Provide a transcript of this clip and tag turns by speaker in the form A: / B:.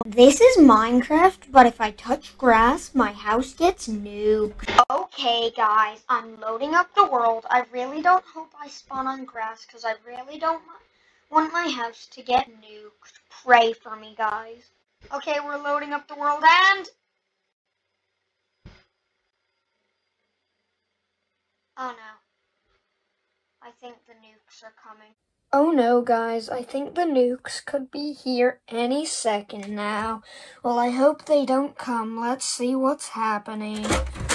A: This is Minecraft, but if I touch grass, my house gets nuked. Okay, guys, I'm loading up the world. I really don't hope I spawn on grass, because I really don't want my house to get nuked. Pray for me, guys. Okay, we're loading up the world, and... oh no. I think the nukes are coming. Oh no, guys, I think the nukes could be here any second now. Well, I hope they don't come. Let's see what's happening.